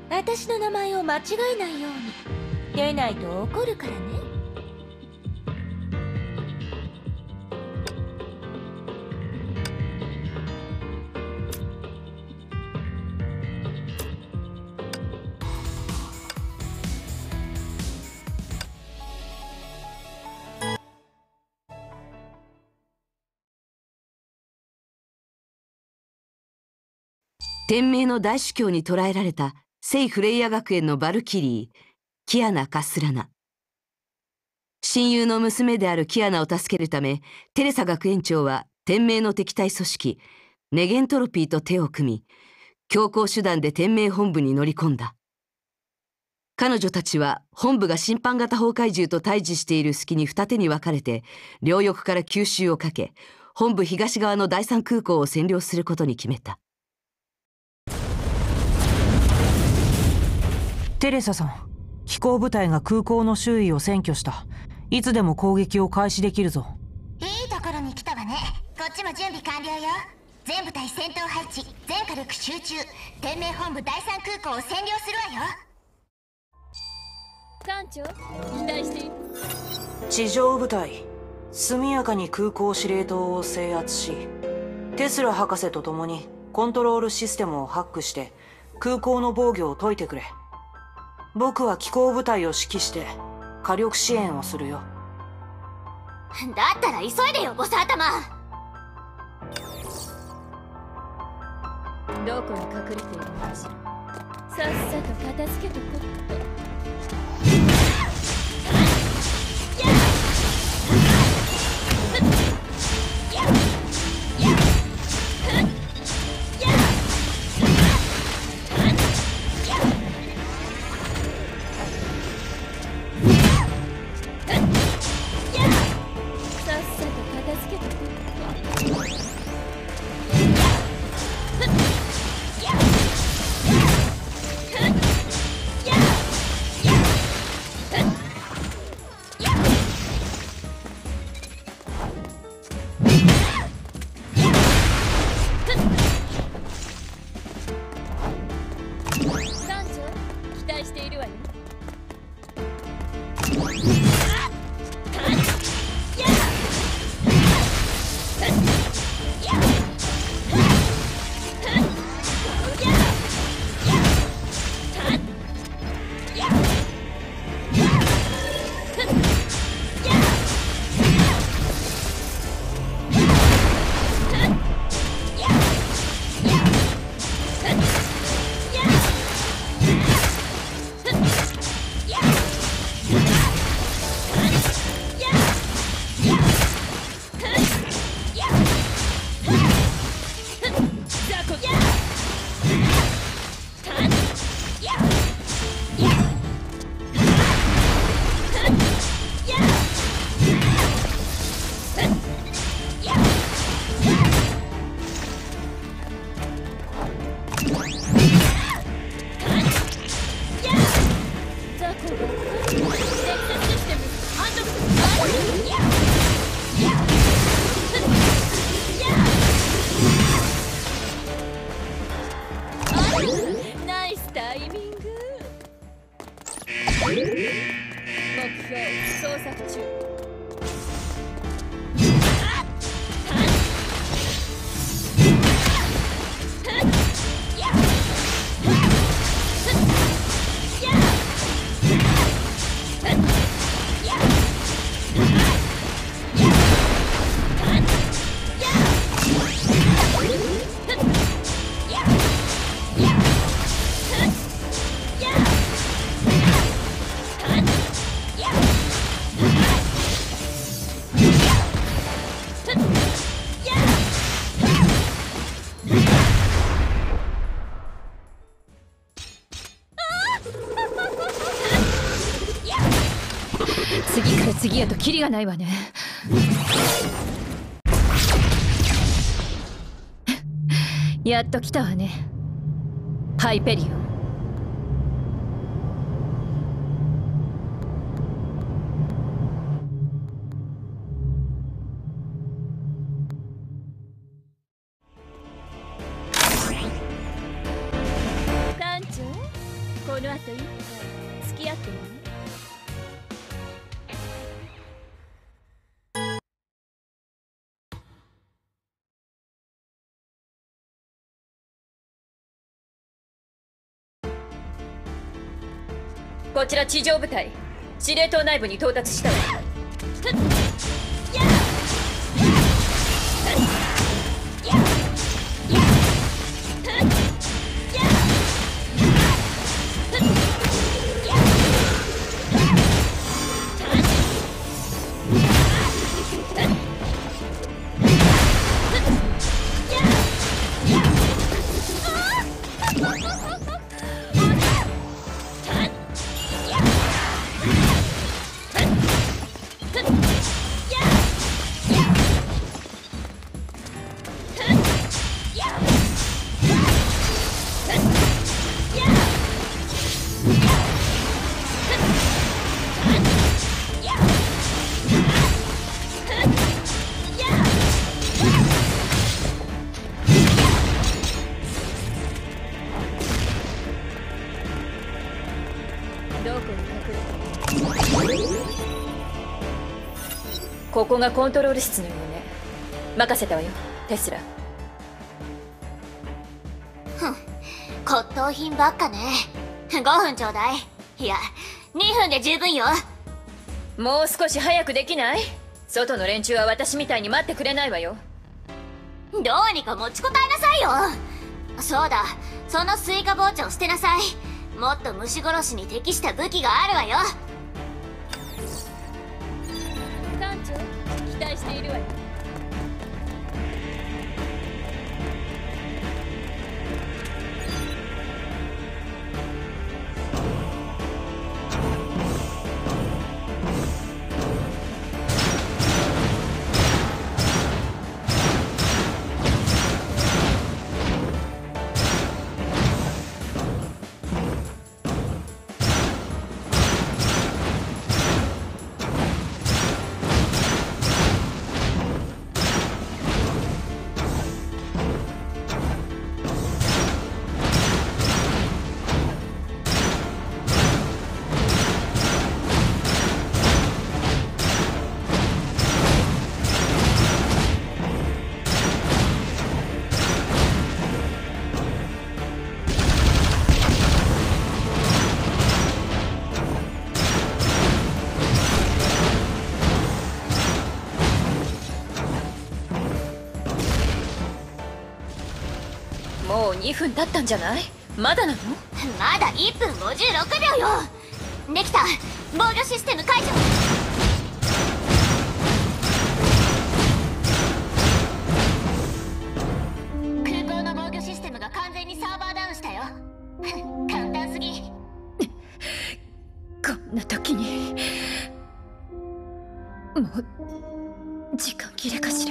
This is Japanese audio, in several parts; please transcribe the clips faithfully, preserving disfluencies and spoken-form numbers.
私の名前を間違えないように。出ないと怒るからね。 天命の大主教に捕らえられた聖フレイヤ学園のバルキリー、キアナ・カスラナ。親友の娘であるキアナを助けるため、テレサ学園長は天命の敵対組織、ネゲントロピーと手を組み、強行手段で天命本部に乗り込んだ。彼女たちは本部が侵犯型崩壊獣と対峙している隙に二手に分かれて、両翼から急襲をかけ、本部東側の第三空港を占領することに決めた。 テレサさん、機甲部隊が空港の周囲を占拠した。いつでも攻撃を開始できるぞ。 いいところに来たわね。こっちも準備完了よ。全部隊戦闘配置、全火力集中。天命本部第三空港を占領するわよ。 艦長、期待している。 地上部隊、速やかに空港司令塔を制圧し、テスラ博士と共にコントロールシステムをハックして空港の防御を解いてくれ。僕は機甲部隊を指揮して火力支援をするよ。 だったら急いでよ、ボス頭。 どこに隠れているのかしら。さっさと片付けてこっと。 次から次へとキリがないわね。やっと来たわね、ハイペリオン。 この後いいか付き合ってるね。こちら地上部隊、司令塔内部に到達したわ。ここがコントロール室のようね。任せたわよ、テスラ。 ふん、骨董品ばっかね。ごふんちょうだい。いや、にふんで十分よ。 もう少し早くできない？外の連中は私みたいに待ってくれないわよ。 どうにか持ちこたえなさいよ。そうだ、そのスイカ包丁捨てなさい。もっと虫殺しに適した武器があるわよ。 艦長、期待しているわよ。もうにふん経ったんじゃない？まだなの？ まだいっぷんごじゅうろくびょうよ。できた。防御システム解除。空港の防御システムが完全にサーバーダウンしたよ。簡単すぎ。 こんな時にもう時間切れかしら。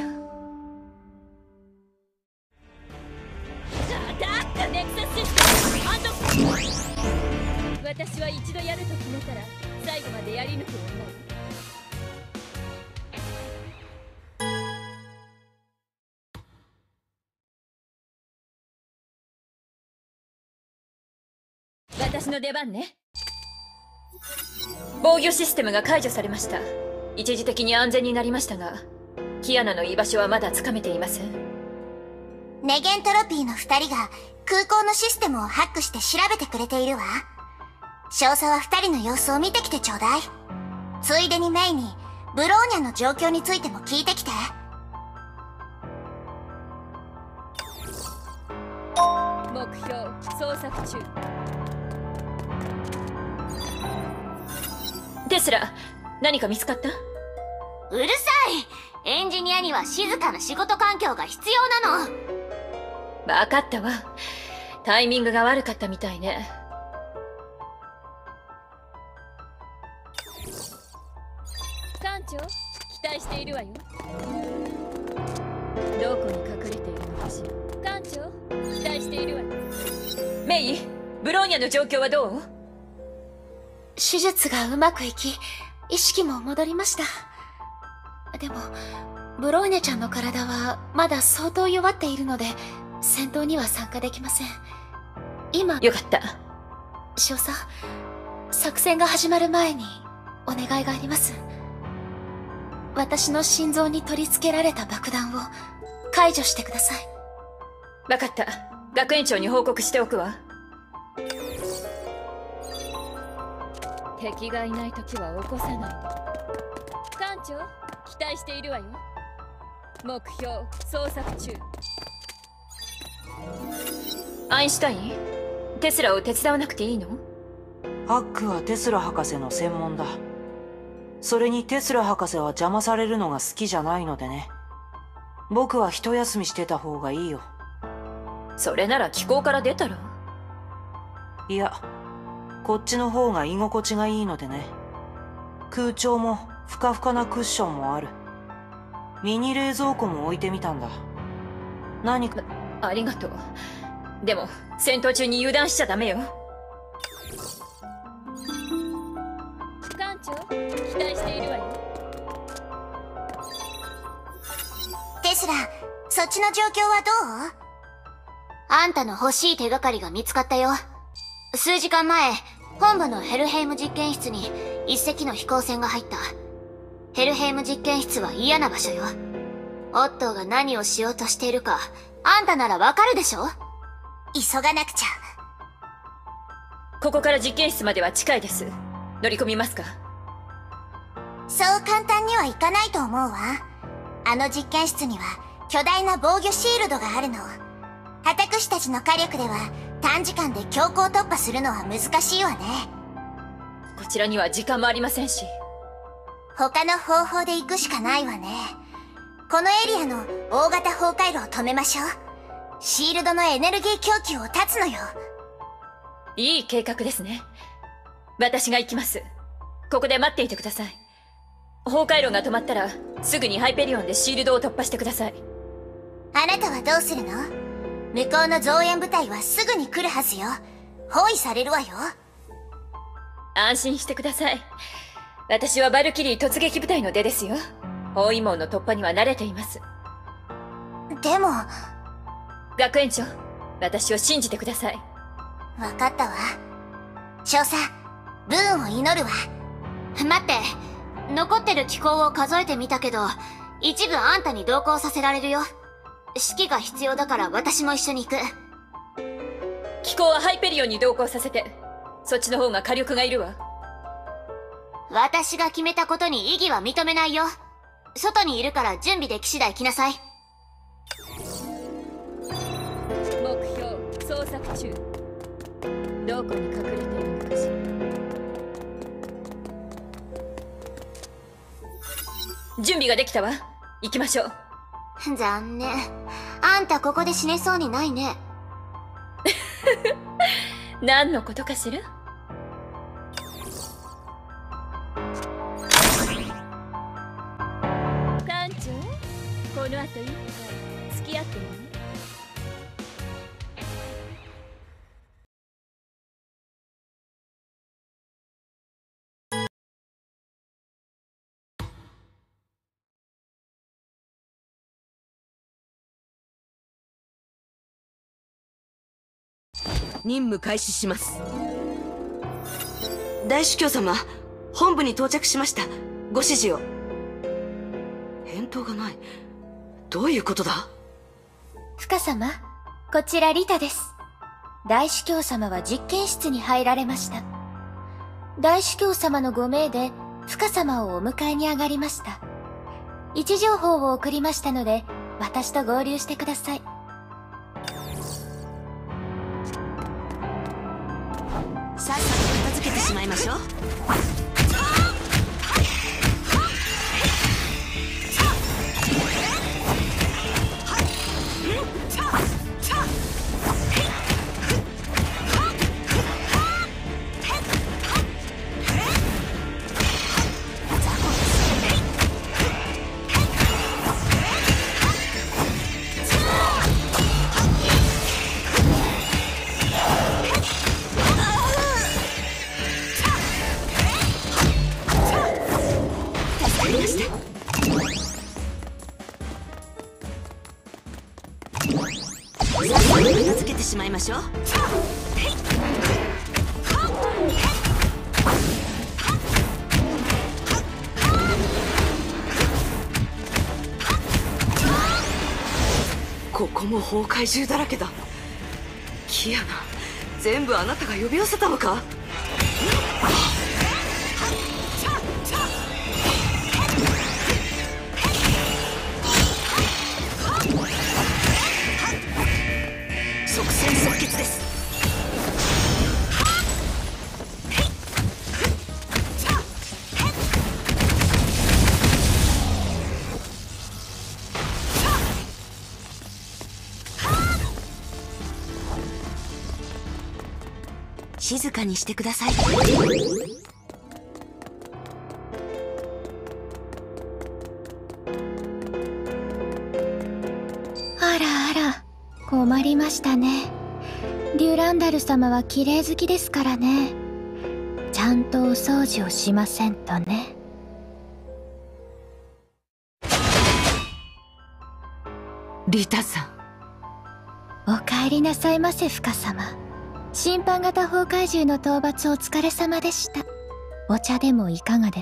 ネクサスシステムハンド。私は一度やると決めたら最後までやり抜く女。私の出番ね。防御システムが解除されました。一時的に安全になりましたが、キアナの居場所はまだつかめていません。 ネゲントロピーの二人が空港のシステムをハックして調べてくれているわ。少佐は二人の様子を見てきてちょうだい。ついでにメイにブローニャの状況についても聞いてきて。 目標捜索中。テスラ、何か見つかった？ うるさい。エンジニアには静かな仕事環境が必要なの。 分かったわ。タイミングが悪かったみたいね。艦長、期待しているわよ。どこに隠れているのかしら。艦長、期待しているわよ。メイ、ブローニャの状況はどう？ 手術がうまくいき、意識も戻りました。でも、ブローニャちゃんの体はまだ相当弱っているので、戦闘には参加できません。今、 よかった。 少佐、作戦が始まる前にお願いがあります。私の心臓に取り付けられた爆弾を解除してください。 分かった。学園長に報告しておくわ。敵がいない時は起こさないで。艦長、期待しているわよ。目標捜索中。アインシュタイン、テスラを手伝わなくていいの？ ハックはテスラ博士の専門だ。それにテスラ博士は邪魔されるのが好きじゃないのでね。僕は一休みしてた方がいいよ。 それなら機構から出たら？ いや、こっちの方が居心地がいいのでね。空調もふかふかなクッションもある。ミニ冷蔵庫も置いてみたんだ。何か。 ありがとう。でも戦闘中に油断しちゃダメよ。艦長、期待しているわよ。 テスラ、そっちの状況はどう？あんたの欲しい手がかりが見つかったよ。数時間前、本部のヘルヘイム実験室に一隻の飛行船が入った。ヘルヘイム実験室は嫌な場所よ。オットーが何をしようとしているか、あんたならわかるでしょ？急がなくちゃ。 ここから実験室までは近いです。乗り込みますか？ そう簡単にはいかないと思うわ。あの実験室には巨大な防御シールドがあるの。私たちの火力では短時間で強行突破するのは難しいわね。 こちらには時間もありませんし。 他の方法で行くしかないわね。このエリアの大型崩壊路を止めましょう。シールドのエネルギー供給を断つのよ。 いい計画ですね。私が行きます。ここで待っていてください。崩壊路が止まったらすぐにハイペリオンでシールドを突破してください。 あなたはどうするの？向こうの増援部隊はすぐに来るはずよ。包囲されるわよ。 安心してください。私はバルキリー突撃部隊の出ですよ。包囲網の突破には慣れています。 でも。 学園長、私を信じてください。 わかったわ。少佐、ブーンを祈るわ。待って。残ってる機構を数えてみたけど、一部あんたに同行させられるよ。指揮が必要だから私も一緒に行く。 機構はハイペリオンに同行させて。そっちの方が火力がいるわ。 私が決めたことに異議は認めないよ。外にいるから準備でき次第来なさい。 目標捜索中。どこに隠れているのかしら。準備ができたわ。行きましょう。 残念。あんたここで死ねそうにないね。 何のことかしら。艦長、この後いいから付き合ってね。 任務開始します。大主教様、本部に到着しました。ご指示を。返答がない。どういうことだ？ 深様、こちらリタです。大主教様は実験室に入られました。大主教様のご命で深様をお迎えに上がりました。位置情報を送りましたので、私と合流してください。 さっさと片付けてしまいましょう。片付けてしまいましょう。 も崩壊獣だらけだ。キアナ、全部あなたが呼び寄せたのか？即戦即決です。静かにしてください。 あらあら、困りましたね。デュランダル様は綺麗好きですからね。ちゃんとお掃除をしませんとね。 リタさん、お帰りなさいませ、フカ様。審判型崩壊獣の討伐お疲れ様でした。お茶でもいかがです？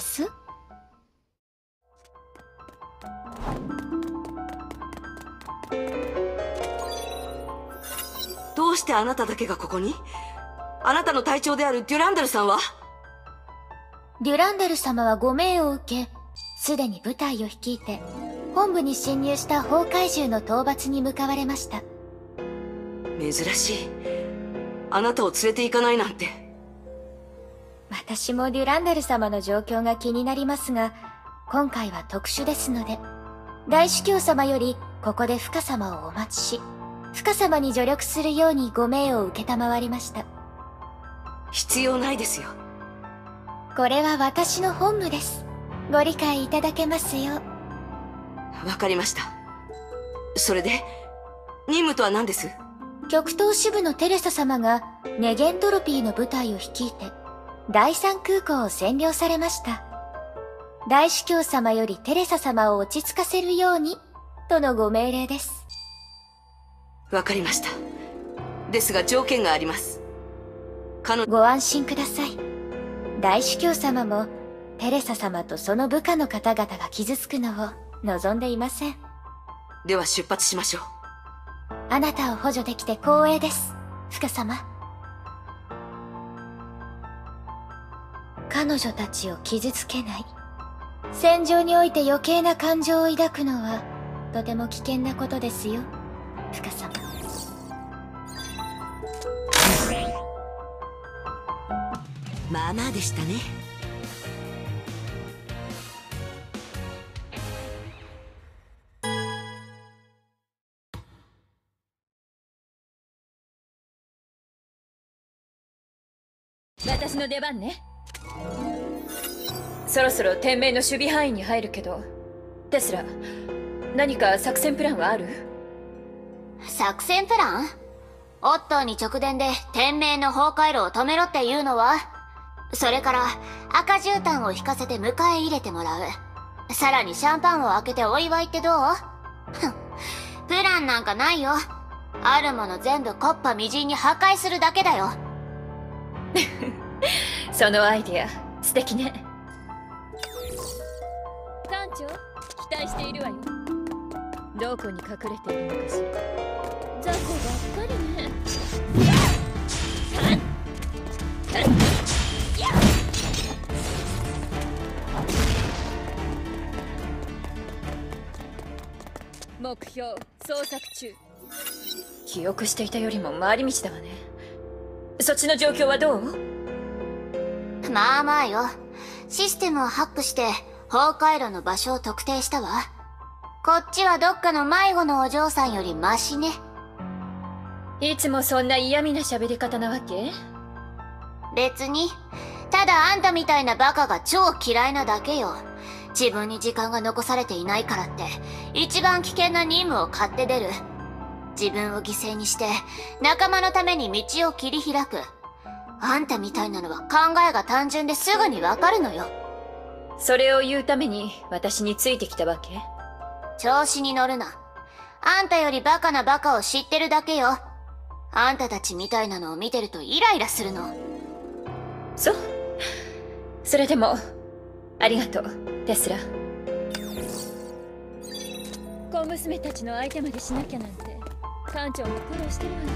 どうしてあなただけがここに？あなたの隊長であるデュランダルさんは？ デュランダル様はご命を受け、すでに部隊を率いて本部に侵入した崩壊獣の討伐に向かわれました。 珍しい。あなたを連れて行かないなんて。 私もデュランダル様の状況が気になりますが、今回は特殊ですので、大司教様よりここでフカ様をお待ちし、フカ様に助力するようにご命を承りました。 必要ないですよ。 これは私の本務です。ご理解いただけますよう。 わかりました。それで任務とは何です？ 極東支部のテレサ様がネゲントロピーの部隊を率いて第三空港を占領されました。大司教様よりテレサ様を落ち着かせるようにとのご命令です。 わかりました。ですが条件があります。彼女、 ご安心ください。大司教様もテレサ様とその部下の方々が傷つくのを望んでいません。 では出発しましょう。 あなたを補助できて光栄です、フカ様。彼女たちを傷つけない。戦場において余計な感情を抱くのはとても危険なことですよ、フカ様。 まあまあでしたね。 私の出番ね。そろそろ天命の守備範囲に入るけど、テスラ、何か作戦プランはある？ 作戦プラン？オットーに直伝で天命の崩壊路を止めろっていうのは？それから赤絨毯を引かせて迎え入れてもらう。さらにシャンパンを開けてお祝いってどう？ふん、プランなんかないよ。あるもの全部木っ端みじんに破壊するだけだよ。 そのアイディア素敵ね。艦長、期待しているわよ。どこに隠れているのかしら。雑魚ばっかりね。目標捜索中。記憶していたよりも回り道だわね。そっちの状況はどう？ まあまあよ。システムをハックして崩壊路の場所を特定したわ。こっちはどっかの迷子のお嬢さんよりマシね。 いつもそんな嫌味な喋り方なわけ？ 別に。ただあんたみたいなバカが超嫌いなだけよ。自分に時間が残されていないからって一番危険な任務を買って出る。自分を犠牲にして仲間のために道を切り開く。あんたみたいなのは考えが単純ですぐにわかるのよ。 それを言うために私についてきたわけ？ 調子に乗るな。あんたよりバカなバカを知ってるだけよ。あんたたちみたいなのを見てるとイライラするの。 そう。それでもありがとう、テスラ。小娘たちの相手までしなきゃなんて艦長も苦労してるわね。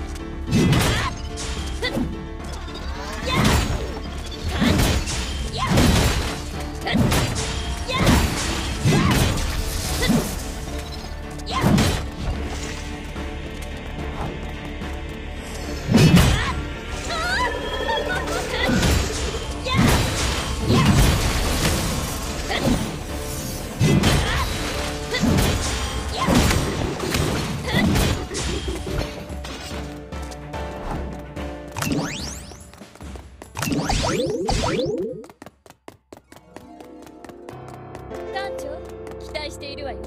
艦長、期待しているわよ。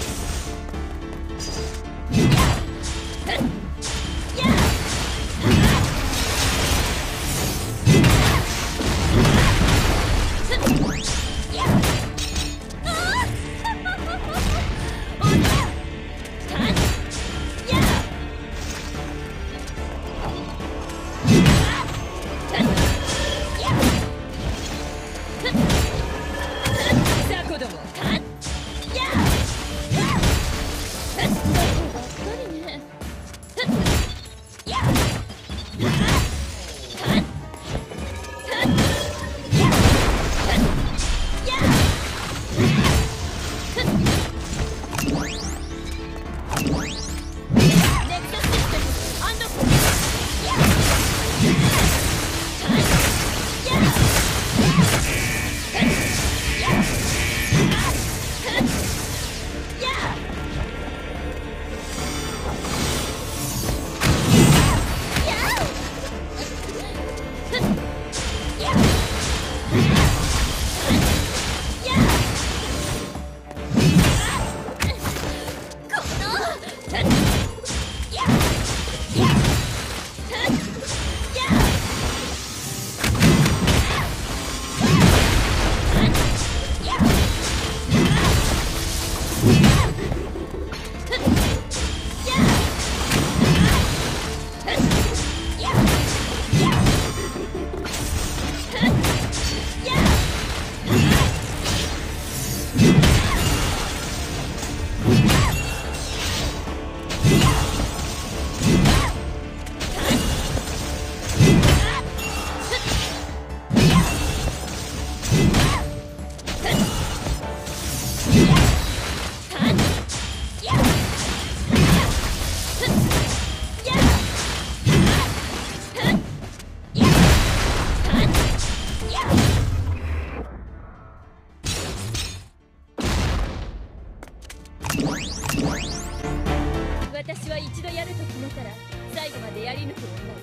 私は一度やると決めたら最後までやり抜く女よ。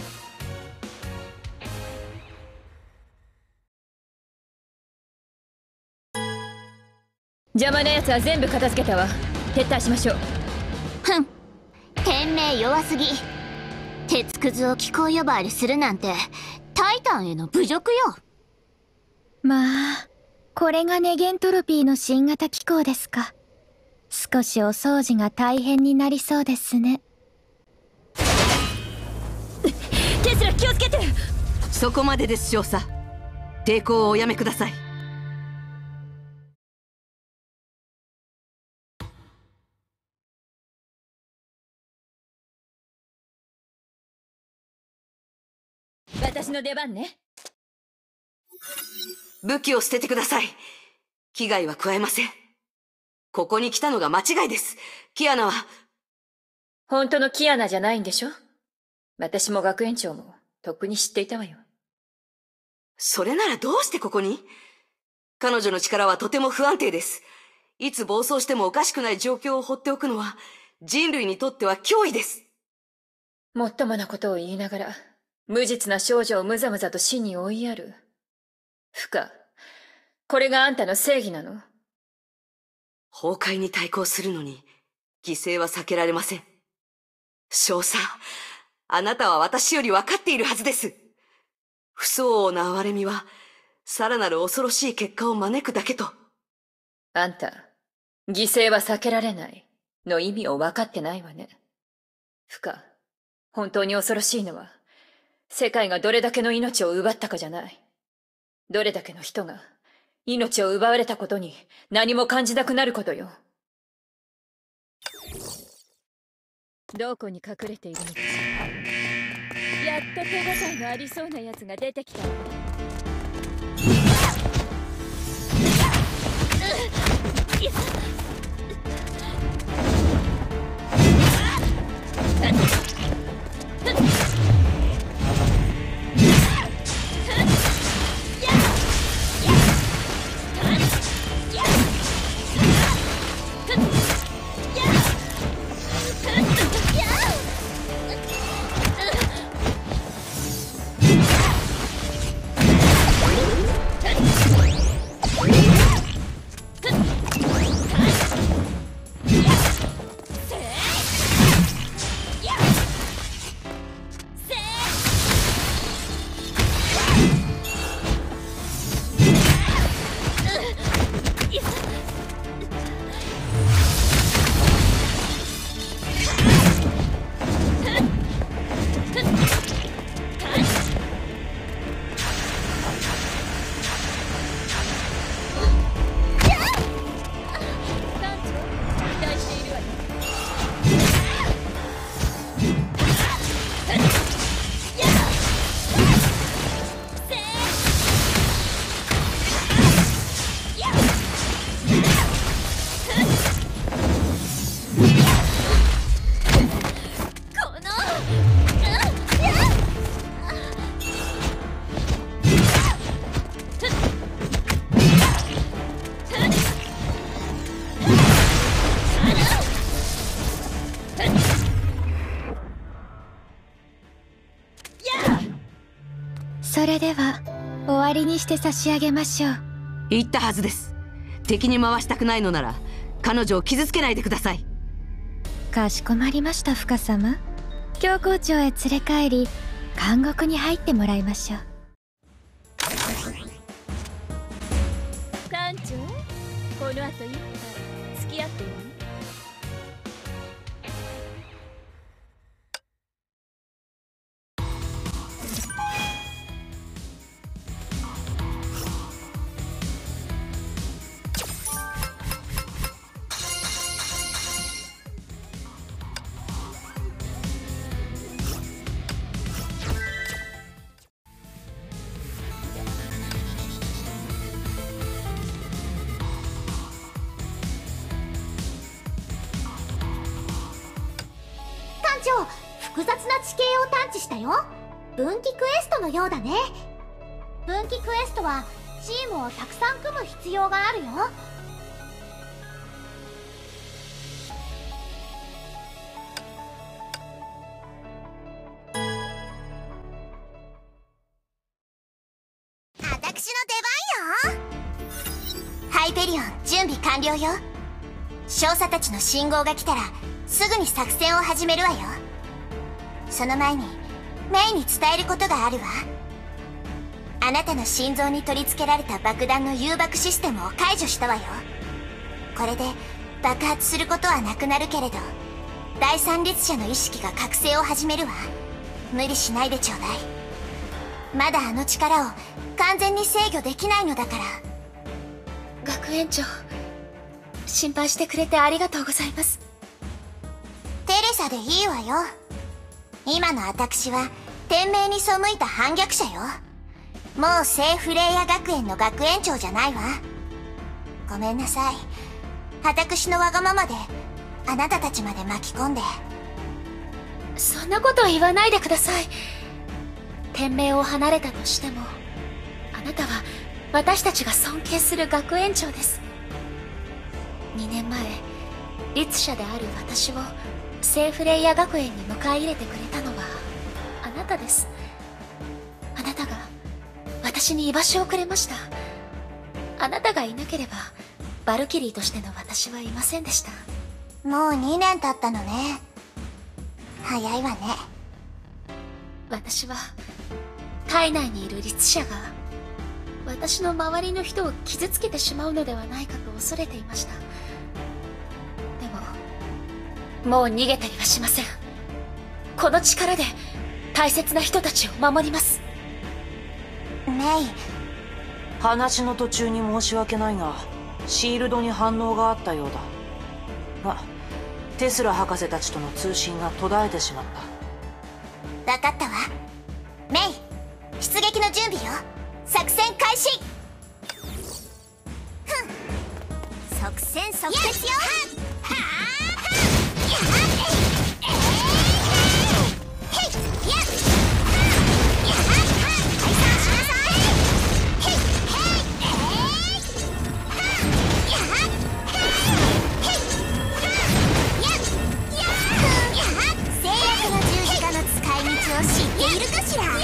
邪魔な奴は全部片付けたわ。撤退しましょう。 ふん、天命弱すぎ。鉄くずを気候呼ばわりするなんてタイタンへの侮辱よ。 まあ、これがネゲントロピーの新型機構ですか。少しお掃除が大変になりそうですね。 テスラ気をつけて。 そこまでです少佐。抵抗をおやめください。 私の出番ね。 武器を捨ててください。危害は加えません。ここに来たのが間違いです。キアナは。 本当のキアナじゃないんでしょ。私も学園長もとっくに知っていたわよ。 それならどうしてここに？彼女の力はとても不安定です。いつ暴走してもおかしくない状況を放っておくのは人類にとっては脅威です。 もっともなことを言いながら無実な少女をむざむざと死に追いやる。フカ、これがあんたの正義なの？ 崩壊に対抗するのに犠牲は避けられません。少佐、あなたは私より分かっているはずです。不相応な哀れみはさらなる恐ろしい結果を招くだけと。 あんた、犠牲は避けられないの意味を分かってないわね。フカ、本当に恐ろしいのは世界がどれだけの命を奪ったかじゃない。どれだけの人が命を奪われたことに何も感じなくなることよ。 どこに隠れているのかしら。やっと手応えのありそうなやつが出てきたわね。 それでは終わりにして差し上げましょう。 言ったはずです。敵に回したくないのなら彼女を傷つけないでください。 かしこまりました、深様。教皇庁へ連れ帰り監獄に入ってもらいましょう。 艦長、この後一杯付き合ってよね。 複雑な地形を探知したよ。分岐クエストのようだね。分岐クエストはチームをたくさん組む必要があるよ。私の出番よ。ハイペリオン準備完了よ。少佐たちの信号が来たらすぐに作戦を始めるわよ。その前にメイに伝えることがあるわ。あなたの心臓に取り付けられた爆弾の誘爆システムを解除したわよ。これで爆発することはなくなるけれど第三律者の意識が覚醒を始めるわ。無理しないでちょうだい。まだあの力を完全に制御できないのだから。 学園長、心配してくれてありがとうございます。 テレサでいいわよ。今の私は天命に背いた反逆者よ。もう聖フレイヤ学園の学園長じゃないわ。ごめんなさい。私のわがままであなたたちまで巻き込んで。 そんなこと言わないでください。天命を離れたとしてもあなたは私たちが尊敬する学園長です。にねんまえ律者である私を聖フレイヤ学園に迎え入れてくれたのはあなたです。あなたが私に居場所をくれました。あなたがいなければバルキリーとしての私はいませんでした。 もうにねん経ったのね。早いわね。 私は体内にいる律者が私の周りの人を傷つけてしまうのではないかと恐れていました。もう逃げたりはしません。この力で大切な人たちを守ります。 メイ、 話の途中に申し訳ないがシールドに反応があったようだが、 テスラ博士たちとの通信が途絶えてしまった。 分かったわ。メイ、出撃の準備よ。作戦開始。ふん、即戦即決よ。は知っているかしら。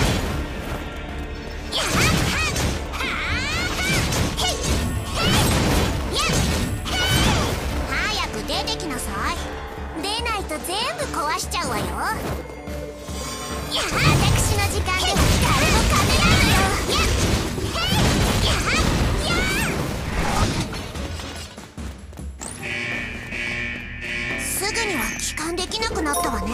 早く出てきなさい。出ないと全部壊しちゃうわよ。私の時間では誰も勝てないのよ。すぐには帰還できなくなったわね。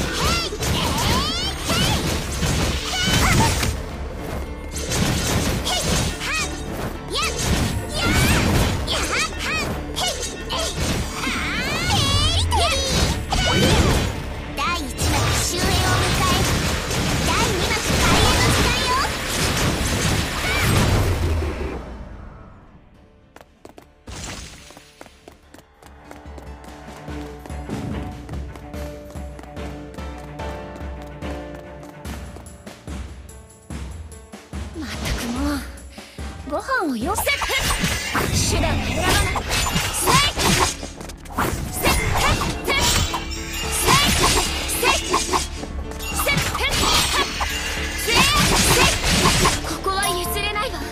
ご飯をよせ。手段を選ばない。ここは譲れないわ。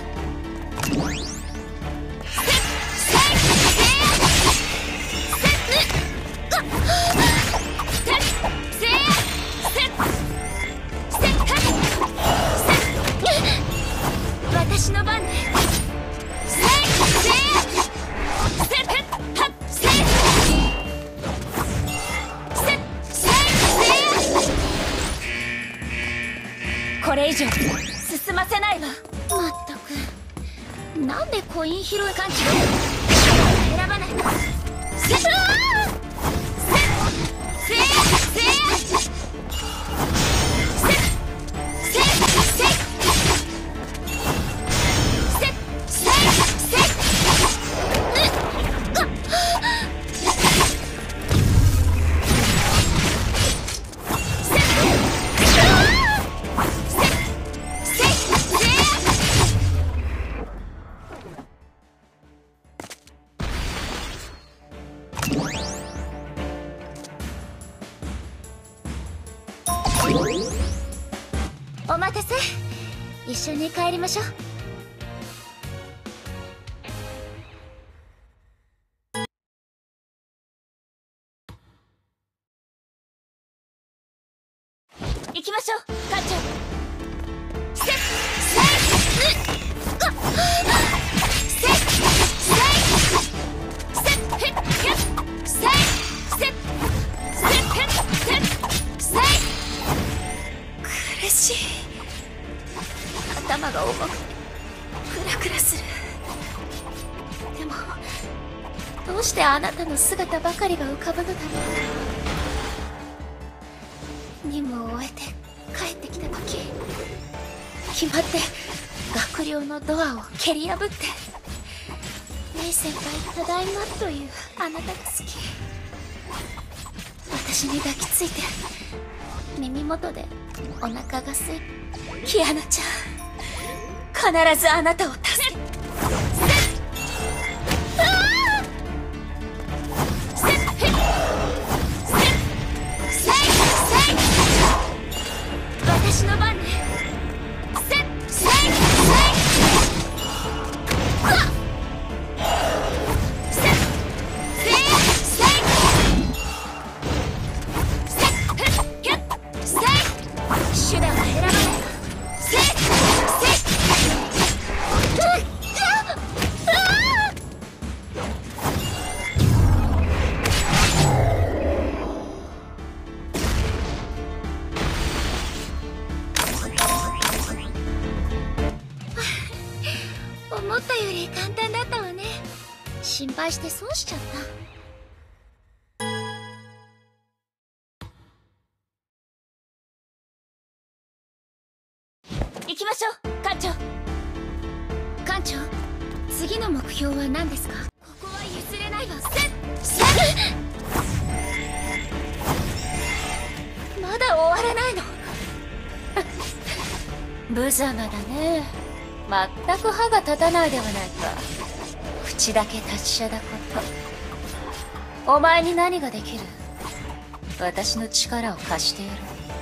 私の番ね。これ以上進ませないわ。まったく、なんでコイン拾い感じ選ばないの。せせせお待たせ。一緒に帰りましょう。行きましょう、艦長。せっせっせっせっせっせっ苦しい。頭が重くクラクラする。でもどうしてあなたの姿ばかりが浮かぶのだろう。任務を終えて帰ってきた時、決まって学寮のドアを蹴り破って「メイ先輩ただいま」というあなたが好き。私に抱きついて耳元でお腹がすい。キアナちゃん、必ずあなたを助け。私の番ね。手段は選ばない。思ったより簡単だったわね。心配して損しちゃった。 艦長。艦長、次の目標は何ですか？ここは譲れないわ。せせまだ終わらないの？無様だね。全く歯が立たないではないか。口だけ達者だこと。お前に何ができる？私の力を貸してやる。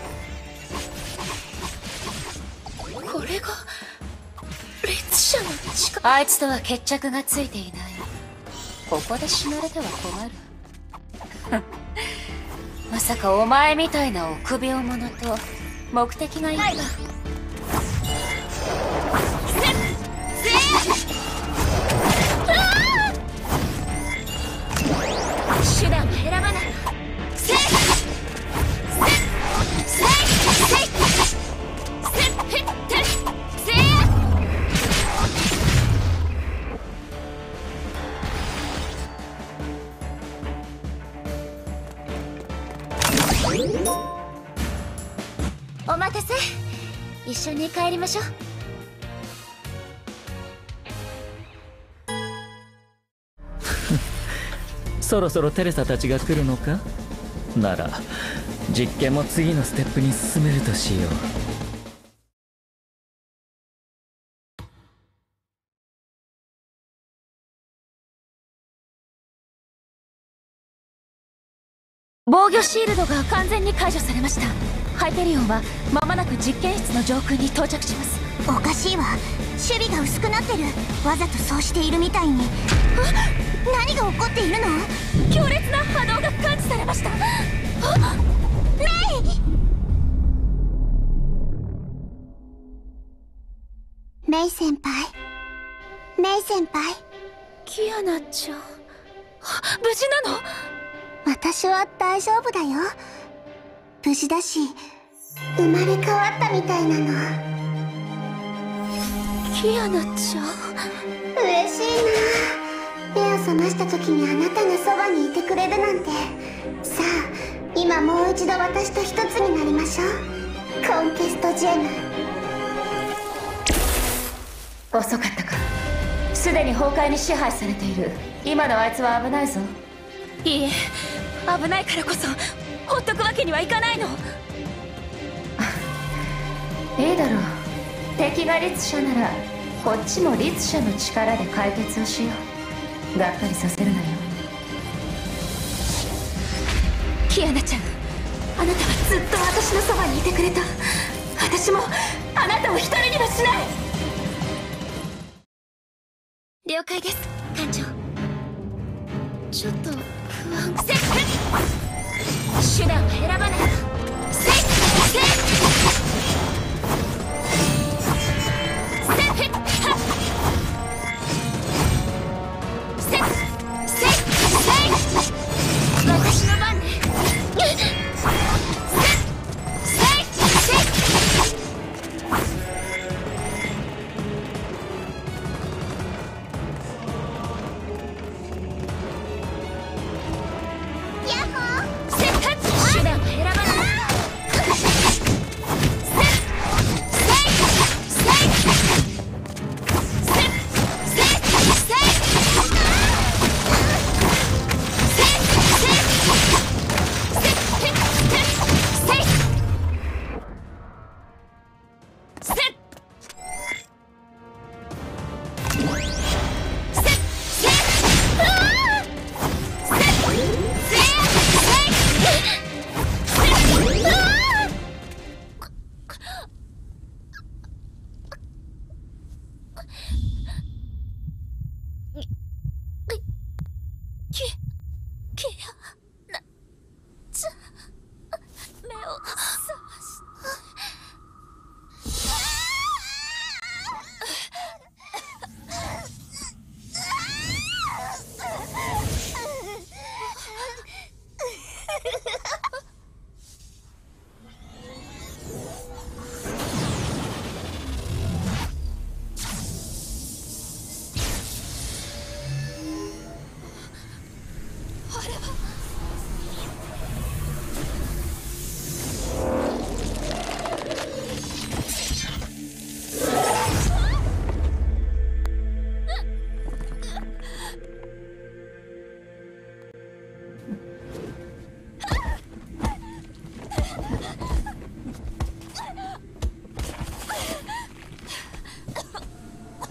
これが律者の力。あいつとは決着がついていない。ここで死なれては困る。まさかお前みたいな臆病者と目的がいいか。手段を選ばない。せいせいせいせいせいせいせい。お待たせ。一緒に帰りましょう。 そろそろテレサたちが来るのか？なら実験も次のステップに進めるとしよう。 防御シールドが完全に解除されました。ハイペリオンは間もなく実験室の上空に到着します。 おかしいわ。守備が薄くなってる。わざとそうしているみたいに。何が起こっているの？ 強烈な波動が感知されました。 メイメイ先輩、メイ先輩。 キアナちゃん、無事なの？ 私は大丈夫だよ。無事だし、生まれ変わったみたいなの。 キアナちゃん、 嬉しいな。目を覚ました時にあなたがそばにいてくれるなんて。さあ、今もう一度私と一つになりましょう。コンケストジェム。 遅かったか。すでに崩壊に支配されている。今のあいつは危ないぞ。いいえ、危ないからこそほっとくわけにはいかないの。いいだろう。敵が律者ならこっちも律者の力で解決をしよう。がっかりさせるなよ。キアナちゃん、あなたはずっと私のそばにいてくれた。私もあなたを一人にはしない。了解です、艦長。ちょっと不安。セット。手段を選ばない。セットセット。私の番ね。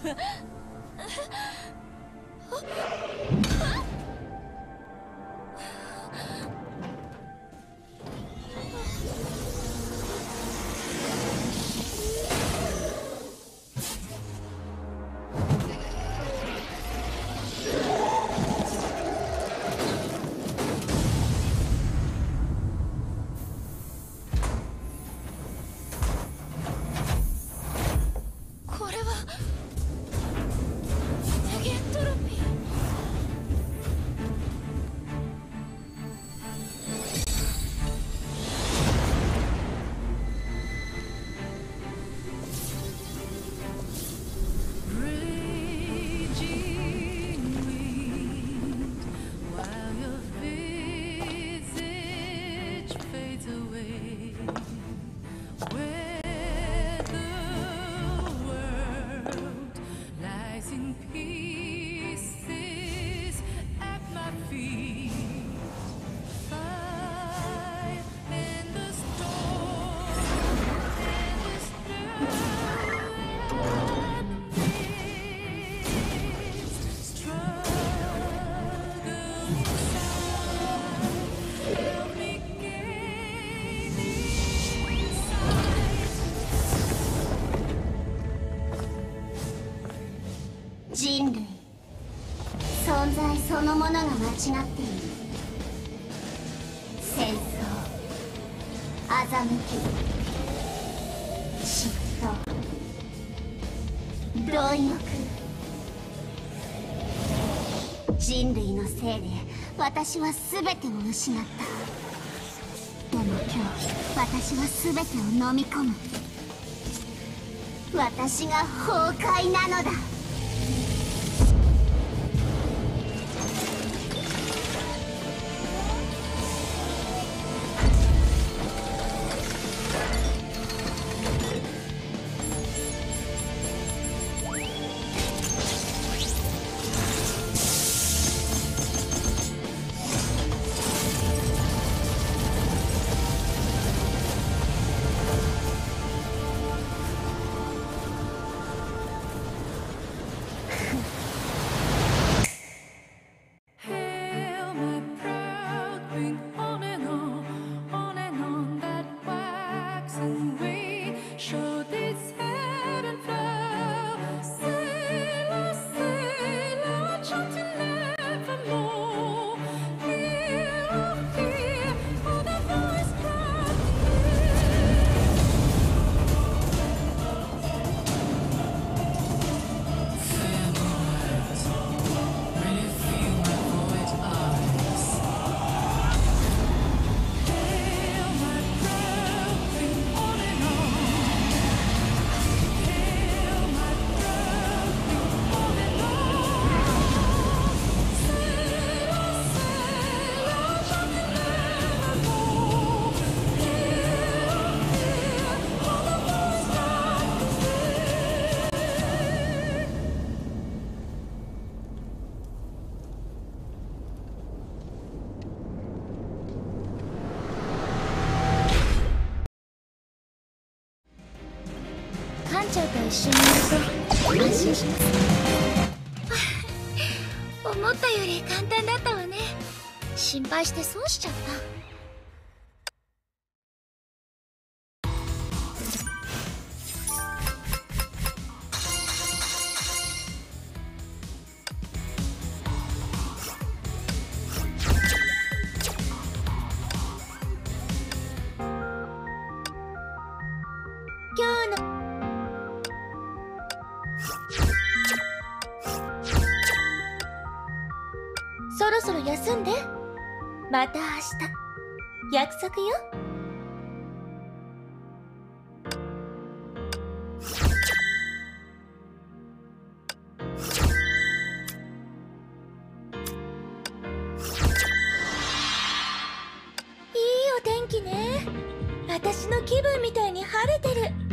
人類、存在そのものが間違っている。戦争、欺き、嫉妬、貪欲。人類のせいで私は全てを失った。でも今日私は全てを飲み込む。私が崩壊なのだ。 館長と一緒にいると安心します思ったより簡単だったわね。心配して損しちゃった。今日のそろそろ休んで。また明日約束よ。いいお天気ね。私の気分みたいに晴れてる。